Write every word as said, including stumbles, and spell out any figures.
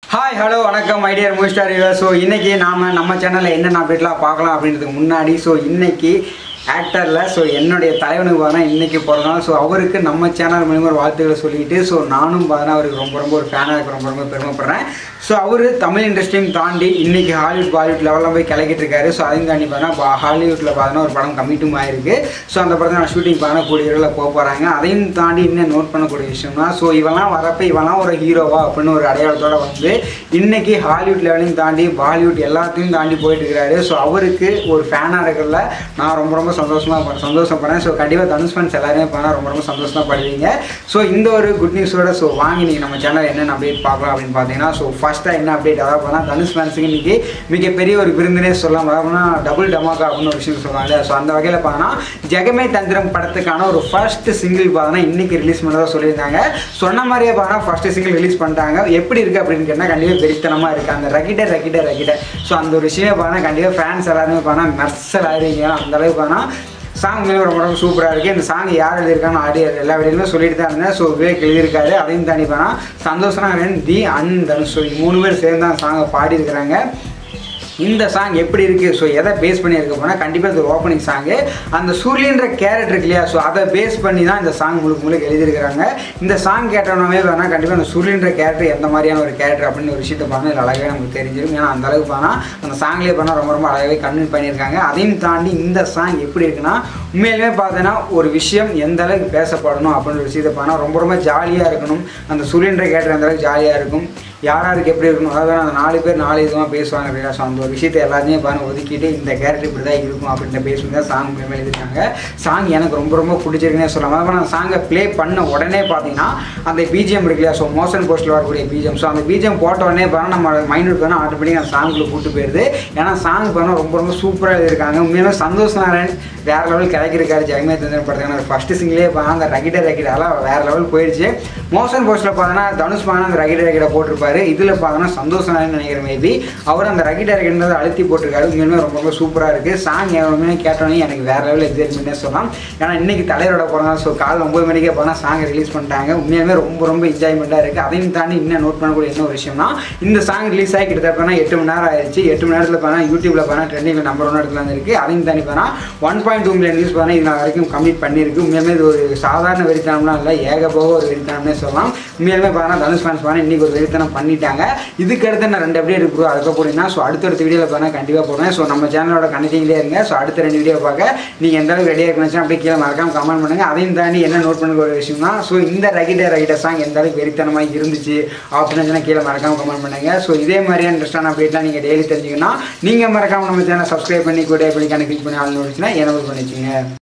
Hi, hello, வணக்கம் my dear MoviesStar viewers. So இன்னைக்கு நாம நம்ம சேனல்ல என்னென்ன அப்டேட்லாம் பார்க்கலாம் அப்படின்றதுக்கு முன்னாடி சோ இன்னைக்கு ஆக்டர்ல சோ என்னுடைய தலைவனுக்கு பாத்தா இன்னைக்கு பிறந்தநாள் சோ அவருக்கு நம்ம சேனல் மூலமா வாழ்த்துக்களை சொல்லிட்டு சோ நானும் பாத்தா அவருக்கு ரொம்ப ரொம்ப ஒரு ஃபேனா இருக்க ரொம்ப ரொம்ப பெருமைப்படுறேன் சோ அவரு தமிழ் இண்டஸ்ட்ரியும் தாண்டி இன்னைக்கு ஹாலிவுட் பாலிவுட் லெவல்ல போய் கிளக்கிட்டு இருக்காரு சோ அதையும் தாண்டி பாத்தா ஹாலிவுட்ல பாத்தா ஒரு படம் கமிட்டும் ஆயிருக்கு சோ அந்த படத்தை நான் ஷூட்டிங் பண்ண கூடிய இடத்துல போக போறாங்க அதையும் தாண்டி இன்னும் நோட் பண்ணக்கூடிய விஷயம்னா சோ இவெல்லாம் வரப்ப இவெல்லாம் ஒரு ஹீரோவா அப்படின்னு ஒரு அடையாளத்தோட வந்து இன்னைக்கு ஹாலிவுட் லெவலையும் தாண்டி பாலிவுட் எல்லாத்தையும் தாண்டி போயிட்டு இருக்காரு சோ அவருக்கு ஒரு ஃபேனா இருக்கிறதுல நான் ரொம்ப ரொம்ப சந்தோஷமா சந்தோஷப்படுறேன் ஸோ கண்டிப்பாக தனுஷ் ஃபேன்ஸ் எல்லாருமே பண்ணால் ரொம்ப ரொம்ப சந்தோஷமா படுவீங்க ஸோ இந்த ஒரு குட் நியூஸோட ஸோ வாங்கி நீங்கள் நம்ம சேனல் என்னென்ன அப்டேட் பார்க்கலாம் அப்படின்னு பார்த்தீங்கன்னா ஸோ ஃபர்ஸ்ட்டாக என்ன அப்டேட் அதாவது பார்த்தா தனுஷ் ஃபேன்ஸுக்கு இன்னைக்கு மிகப்பெரிய ஒரு விருந்தினே சொல்லலாம் அதாவது டபுள் டமாக்கா அப்படின்னு ஒரு விஷயம் சொல்லுவாங்க ஸோ அந்த வகையில் பார்த்தோன்னா ஜெகமே தந்திரம் படத்துக்கான ஒரு ஃபர்ஸ்ட் சிங்கிள் பார்த்தோன்னா இன்னைக்கு ரிலீஸ் பண்ணதாக சொல்லியிருந்தாங்க சொன்ன மாதிரியே பார்த்தா ஃபர்ஸ்ட் சிங்கிள் ரிலீஸ் பண்ணிட்டாங்க எப்படி இருக்குது அப்படின்னு கேட்டால் கண்டிப்பாக வெறித்தனமாக இருக்குது அந்த ரகிட்ட ரகிட்ட ரகிட்ட ஸோ அந்த ஒரு விஷயம் பார்த்தா கண்டிப்பாக ஃபேன்ஸ் எல்லாருமே பார்த்தா மெர்சல் ஆகிருக்கீங்க அந்த அளவுக்கு பார்த்தா சாங் மேலே ரொம்ப ரொம்ப சூப்பராக இருக்குது இந்த சாங் யார் எழுதியிருக்காங்க ஆடியோ எல்லா வீடியோலுமே சொல்லிட்டு தான் இருந்தேன் ஸோ விவேக் எழுதியிருக்காரு அதையும் தாண்டி போனால் சந்தோஷம் தி அன் தனுஷ் ஸோ மூணு பேர் சேர்ந்து தான் சாங்கை பாடியிருக்கிறாங்க இந்த சாங் எப்படி இருக்குது ஸோ எதை பேஸ் பண்ணி இருக்க போனால் கண்டிப்பாக இது ஒரு ஓப்பனிங் சாங்கு அந்த சூரியன்ற கேரக்டர் இருக்கு இல்லையா ஸோ அதை பேஸ் பண்ணி தான் இந்த சாங் முழுக்க முழுக்க எழுதியிருக்கிறாங்க இந்த சாங் கேட்டோன்னே வேணால் கண்டிப்பாக அந்த சூரியன்ற கேரக்டர் எந்த மாதிரியான ஒரு கேரக்டர் அப்படின்னு ஒரு விஷயத்தை பார்த்தா இதில் அழகாக நமக்கு தெரிஞ்சிடும் ஏன்னா அந்த அளவுக்கு போனால் அந்த சாங்லேயே பண்ணால் ரொம்ப ரொம்ப அழகாகவே கன்வின் பண்ணியிருக்காங்க அதையும் தாண்டி இந்த சாங் எப்படி இருக்குன்னா உண்மையிலுமே பார்த்தீங்கன்னா ஒரு விஷயம் எந்த அளவுக்கு பேசப்படணும் அப்படின்ற ஒரு விஷயத்தை பார்த்தா ரொம்ப ரொம்ப ஜாலியாக இருக்கணும் அந்த சூரியன்ற கேரக்டர் அந்த அளவுக்கு ஜாலியாக இருக்கும் யாராருக்கு எப்படி இருக்கணும் அதாவது அந்த நாலு பேர் நாலு இதுவாக பேசுவாங்க இல்லையா ஸோ அந்த ஒரு விஷயத்தை எல்லாத்தையுமே பாருங்க ஒதுக்கிட்டு இந்த கேரக்டர் இப்படி தான் இருக்கும் அப்படின்ற பேசுவாங்க தான் சாங் மேலே எழுதிருக்காங்க சாங் எனக்கு ரொம்ப ரொம்ப பிடிச்சிருக்குன்னே சொல்லலாம் அதாவது நான் சாங்கை ப்ளே பண்ண உடனே பார்த்தீங்கன்னா அந்த பிஜிஎம் இருக்கு இல்லையா ஸோ மோஷன் போஸ்ட்டில் வரக்கூடிய பிஜிஎம் ஸோ அந்த பிஜிஎம் போட்ட உடனே பாருங்க நம்ம மைண்ட் பண்ணால் ஆட்டோமேட்டிக்காக அந்த சாங்குள்ள கூட்டு போயிடுது ஏன்னா சாங் பண்ண ரொம்ப ரொம்ப சூப்பராக எழுதியிருக்காங்க உண்மையிலே சந்தோஷ் நாராயண் வேறு லெவல் கிடைக்கிருக்காரு ஜெகமே தந்திரம் படத்துக்கான ஃபர்ஸ்ட் சிங்கிலே பார்த்தா அந்த ரகிட்ட ரகிட்ட அதெல்லாம் வேறு லெவல் போயிடுச்சு மோஷன் போஸ்ட்டில் பார்த்தோன்னா தனுஷ் பானா அந்த ரகிட்ட ரகிட்ட போட்டிருப்பாரு இதில் பார்த்தோன்னா சந்தோஷம் நினைக்கிறேன் மேபி அவர் அந்த ரகிட்ட ரகிட்டதை அழுத்தி போட்டிருக்காரு உண்மையுமே ரொம்ப ரொம்ப சூப்பராக இருக்குது சாங் எவ்வளோ கேட்டோன்னே எனக்கு வேறு லெவலில் எக்ஸைட்மெண்ட்டே சொல்லலாம் ஏன்னா இன்றைக்கி தலைவரோட பிறந்தநாள் ஸோ காலையில் ஒம்பது மணிக்கே போனால் சாங்கை ரிலீஸ் பண்ணிட்டாங்க உண்மையுமே ரொம்ப ரொம்ப என்ஜாய்மெண்ட்டாக இருக்குது அதையும் தாண்டி இன்னும் நோட் பண்ணக்கூடிய என்ன ஒரு விஷயம்னா இந்த சாங் ரிலீஸ் ஆகி கிட்டத்தட்ட எட்டு மணி நேரம் ஆயிடுச்சு எட்டு மணி நேரத்தில் பார்த்தா யூடியூப்ல பார்த்தா ட்ரெண்டிங்கில் நம்பர் ஒன் இடத்துல வந்துருக்கு அதையும் தாண்டி பார்த்தா one point two million views பார்த்தா இது வரைக்கும் கம்ப்ளீட் பண்ணியிருக்கு உண்மையுமே இது ஒரு சாதாரண வெறித்தனம்லாம் இல்லை ஏகபோக ஒரு வெறித்தனம்னே சொல்லலாம் உண்மையிலுமே பார்த்தா தனுஷ் ஃபேன்ஸ் பார்த்தா இன்றைக்கி ஒரு வெறித்தனம் பண்ணிட்டாங்க இதுக்கு அடுத்து நான் ரெண்டு அப்டேட் இருக்குது அதுக்கு போனீங்கன்னா ஸோ அடுத்தடுத்த வீடியோவில் பார்த்தா கண்டிப்பாக போடுவேன் ஸோ நம்ம சேனலோட கனெக்டிங்லேயே இருங்க ஸோ அடுத்த ரெண்டு வீடியோ பார்க்க நீங்கள் எந்த அளவுக்கு ரெடியாக இருக்கணும் அப்படியே கீழே மறக்காம கமெண்ட் பண்ணுங்கள் அதையும் தாண்டி என்ன நோட் பண்ண ஒரு விஷயம்னா ஸோ இந்த ரகிட்ட ரகிட்ட சாங் எந்த அளவுக்கு வெறித்தனமாக இருந்துச்சு அப்படின்னு கீழே மறக்காம கமெண்ட் பண்ணுங்க ஸோ இதே மாதிரியான இன்ட்ரெஸ்டான அப்டேட்லாம் நீங்கள் டெய்லி தெரிஞ்சுக்கணும் நீங்கள் மறக்காம நம்ம சேனல் சப்ஸ்கிரைப் பண்ணி கூட எப்படி கணக்கு கிளிக் பண்ணி ஆள் நோடிச்சுன்னா என்ன பண்ணிச்சிங்க